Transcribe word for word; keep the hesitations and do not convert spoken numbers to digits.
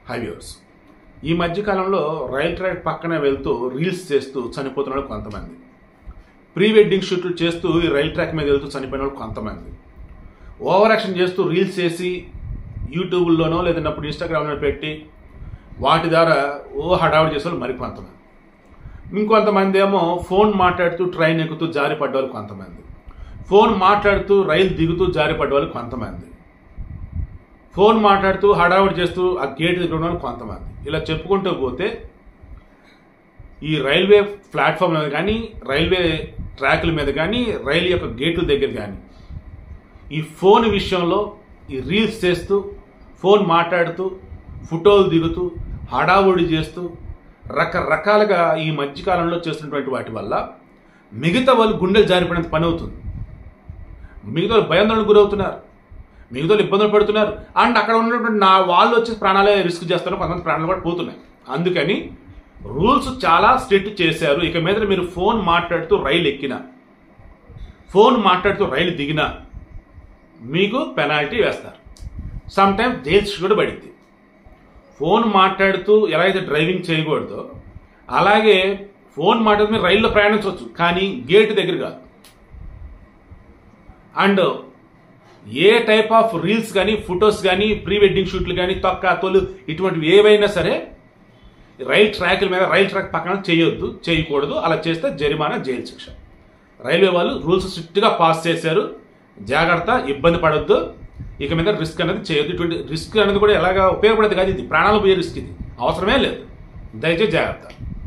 High viewers, ఈ మధ్యకాలంలో rail track పక్కనే వెళ్తూ రీల్స్ చేస్తూ చనిపోతున్న వాళ్ళు కొంతమంది, ప్రీ వెడ్డింగ్ షూట్లు చేస్తూ ఈ రైల్ ట్రాక్ మీద వెళ్తూ చనిపోయిన వాళ్ళు కొంతమంది, ఓవర్ యాక్షన్ చేస్తూ రీల్స్ చేసి యూట్యూబ్లోనో లేదన్నప్పుడు ఇన్స్టాగ్రామ్లో పెట్టి వాటి ద్వారా ఓ హడావుడి చేసే వాళ్ళు మరికొంతమంది, ఇంకొంతమంది ఏమో ఫోన్ మాట్లాడుతూ ట్రైన్ ఎక్కుతూ జారిపడ్డ వాళ్ళు కొంతమంది, ఫోన్ మాట్లాడుతూ రైలు దిగుతూ జారిపడ్డ వాళ్ళు కొంతమంది, ఫోన్ మాట్లాడుతూ హడావుడి చేస్తూ ఆ గేట్ దగ్గర ఉన్న వాళ్ళు కొంతమంది. ఇలా చెప్పుకుంటూ పోతే ఈ రైల్వే ప్లాట్ఫామ్ మీద కానీ రైల్వే ట్రాకుల మీద కానీ రైలు యొక్క గేట్ల దగ్గర కానీ ఈ ఫోన్ విషయంలో ఈ రీల్స్ చేస్తూ ఫోన్ మాట్లాడుతూ ఫోటోలు దిగుతూ హడావుడి చేస్తూ రకరకాలుగా ఈ మధ్యకాలంలో చేస్తున్నటువంటి వాటి వల్ల మిగతా వాళ్ళు గుండెలు జారిపడినంత పని అవుతుంది. మిగతా వాళ్ళు భయాందోళనకు గురవుతున్నారు, మిగతా వాళ్ళు ఇబ్బందులు పడుతున్నారు, అండ్ అక్కడ ఉన్నటువంటి నా వాళ్ళు వచ్చి ప్రాణాలే రిస్క్ చేస్తున్నారు, కొంతమంది ప్రాణాలు కూడా పోతున్నాయి. అందుకని రూల్స్ చాలా స్ట్రిక్ట్ చేశారు. ఇక మీద మీరు ఫోన్ మాట్లాడుతూ రైలు ఎక్కినా, ఫోన్ మాట్లాడుతూ రైలు దిగినా మీకు పెనాల్టీ వేస్తారు, సమ్ టైమ్స్ జైలు శిక్ష కూడా పడింది. ఫోన్ మాట్లాడుతూ ఎలా అయితే డ్రైవింగ్ చేయకూడదో అలాగే ఫోన్ మాట్లాడుతూ మీరు రైల్లో ప్రయాణించవచ్చు, కానీ గేట్ దగ్గర కాదు. And a type of reels కానీ ఫొటోస్ కానీ ప్రీ వెడ్డింగ్ షూట్లు కానీ తొక్క తొలు ఇటువంటివి ఏవైనా సరే రైల్ ట్రాక్ల మీద రైల్ ట్రాక్ పక్కన చేయొద్దు, చేయకూడదు. అలా చేస్తే జరిమానా, జైలు శిక్ష. రైల్వే వాళ్ళు రూల్స్ స్ట్రిక్ట్గా పాస్ చేశారు. జాగ్రత్త, ఇబ్బంది పడొద్దు, ఇక మీద రిస్క్ అనేది చేయొద్దు. ఇటువంటి రిస్క్ అనేది కూడా ఎలాగా ఉపయోగపడేది కాదు, ఇది ప్రాణాలు పోయే రిస్క్, ఇది అవసరమే లేదు. దయచేసి జాగ్రత్త.